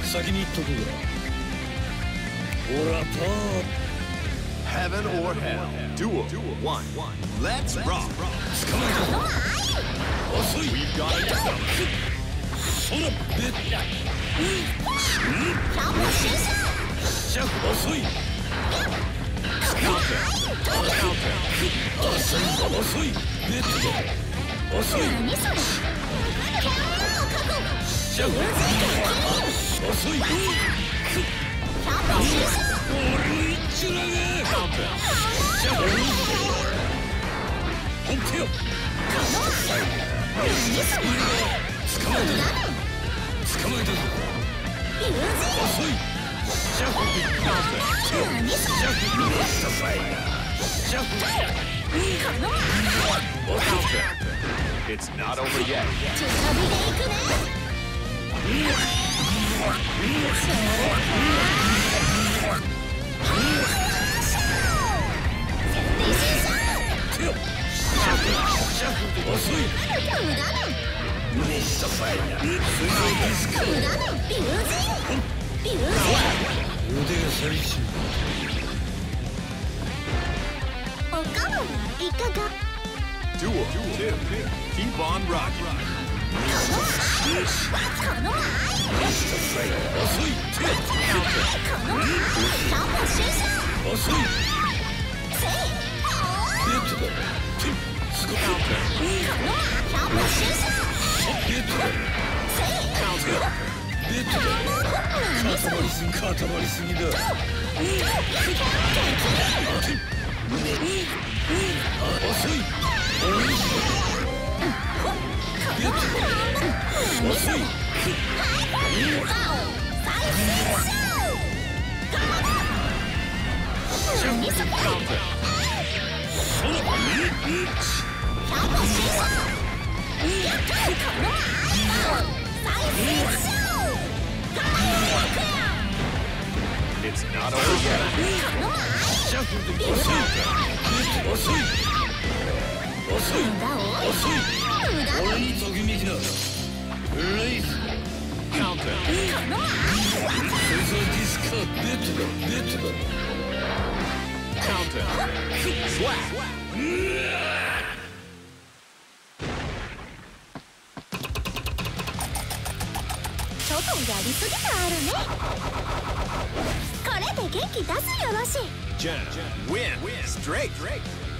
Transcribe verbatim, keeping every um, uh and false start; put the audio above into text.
先に言っとくが、オラパー Heaven or hell. Duel one. Let's rock. 捕まえたぞ。遅い。 We've got it. そらべっ。シャフ遅い。 Counter. Counter. 遅い。ベッド。遅い。シャフ遅い。俺の一丁投げ。シャフ本気よ。捕まえたぞ。捕まえたぞ。遅い。シャフカウンター。シャフロストファイヤー。シャフ It's not over yet. 遅い。ミストファイヤー。水上ディスコ。腕が寂しい。 おかわりいかが。 Duel two. Keep on rocking. ミストファイヤー。遅い。遅い。ベッドだ。スコット。ベッドだ。ベッドだ。固まりすぎ、固まりすぎだ。遅い。ベッドだ。遅い。シャフカウンター。そら。 It's not over yet. シャフで遅い。遅い。遅い。遅い。俺にときめきな。レイズ。 カウンター。 水上ディスカ。ベッドだ。ベッドだ。 カウンター。スワッ。 ちょっとやりすぎたあるね。これで元気出すよろしい。 Jen, win, straight.